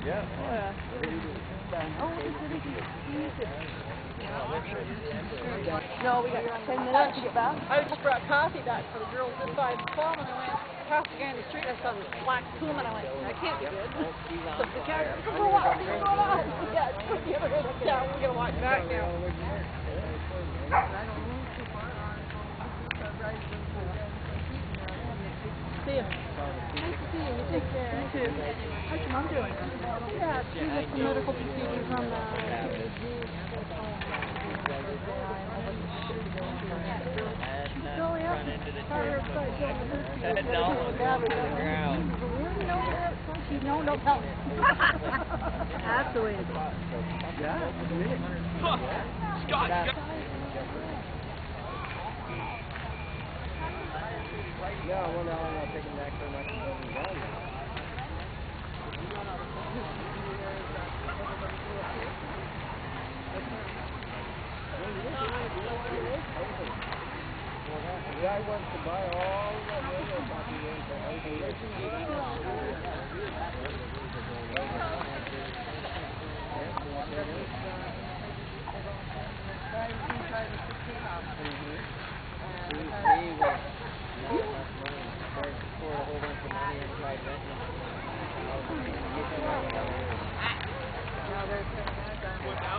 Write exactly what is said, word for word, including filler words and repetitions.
Yeah. Yeah. Oh, it's really good. No, we got ten minutes to get back. I just brought coffee back for the girls this side of the farm, and I went past the guy in the street. I saw this black plume, and I went, that can't be good. So the cat, go for a walk, go for a walk. Yeah, it's the other end of town. We're gonna walk back now. See you. Nice to see you. You take care. You too. How's your mom doing? Yeah, she had some medical procedures on the. She's still up. Tell her upside down the hood. She's got to go to dad or something. You know that? She's no, no, tell me. That's the way to go. Yeah. Scott. Yeah, well, now I'm not taking back so much as I'm done. The guy wants to buy all that radio copy in for eighty years. Pour a whole bunch of money and tried renting. Now they're